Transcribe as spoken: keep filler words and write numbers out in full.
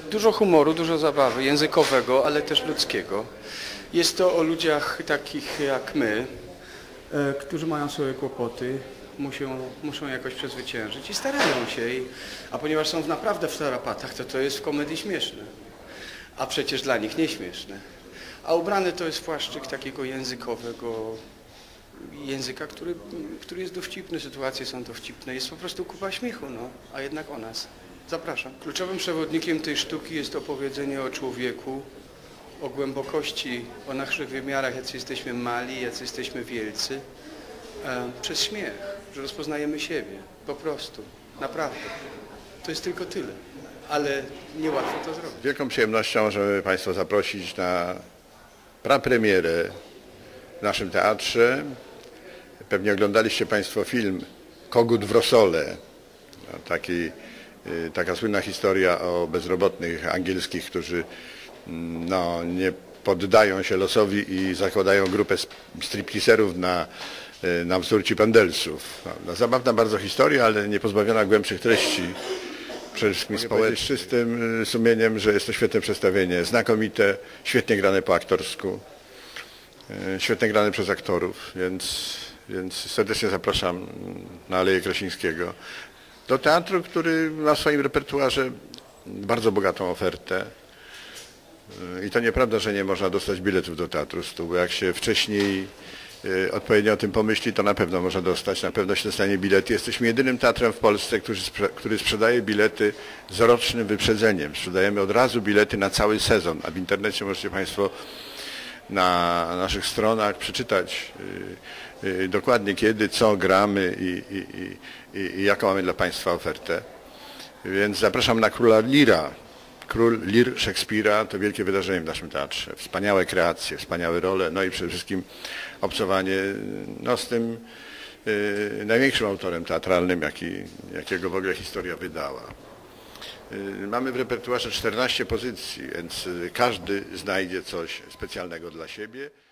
Dużo humoru, dużo zabawy, językowego, ale też ludzkiego. Jest to o ludziach takich jak my, e, którzy mają swoje kłopoty, muszą, muszą jakoś przezwyciężyć i starają się. I, a ponieważ są naprawdę w tarapatach, to to jest w komedii śmieszne. A przecież dla nich nieśmieszne. A ubrany to jest płaszczyk takiego językowego języka, który, który jest dowcipny, sytuacje są dowcipne. Jest po prostu kupa śmiechu, no, a jednak o nas. Zapraszam. Kluczowym przewodnikiem tej sztuki jest opowiedzenie o człowieku, o głębokości, o naszych wymiarach, jacy jesteśmy mali, jacy jesteśmy wielcy, e, przez śmiech, że rozpoznajemy siebie, po prostu, naprawdę. To jest tylko tyle, ale niełatwo to zrobić. Wielką przyjemnością możemy Państwa zaprosić na prapremierę w naszym teatrze. Pewnie oglądaliście Państwo film Kogut w rosole, taki, taka słynna historia o bezrobotnych angielskich, którzy no, nie poddają się losowi i zakładają grupę stripteaserów na, na wzór Cipendelsów. No, zabawna bardzo historia, ale nie pozbawiona głębszych treści. Przede wszystkim społecznym, z czystym sumieniem, że jest to świetne przedstawienie, znakomite, świetnie grane po aktorsku, świetnie grane przez aktorów, więc, więc serdecznie zapraszam na Aleję Krasińskiego do teatru, który ma w swoim repertuarze bardzo bogatą ofertę. I to nieprawda, że nie można dostać biletów do Teatru Stu, bo jak się wcześniej odpowiednio o tym pomyśli, to na pewno można dostać, na pewno się dostanie bilety. Jesteśmy jedynym teatrem w Polsce, który, który sprzedaje bilety z rocznym wyprzedzeniem. Sprzedajemy od razu bilety na cały sezon, a w internecie możecie Państwo na naszych stronach przeczytać yy, yy, dokładnie kiedy, co gramy i, i, i, i jaką mamy dla Państwa ofertę. Więc zapraszam na Króla Lira. Król Lir Szekspira to wielkie wydarzenie w naszym teatrze. Wspaniałe kreacje, wspaniałe role, no i przede wszystkim obcowanie no, z tym yy, największym autorem teatralnym, jaki, jakiego w ogóle historia wydała. Yy, mamy w repertuarze czternaście pozycji, więc każdy znajdzie coś specjalnego dla siebie.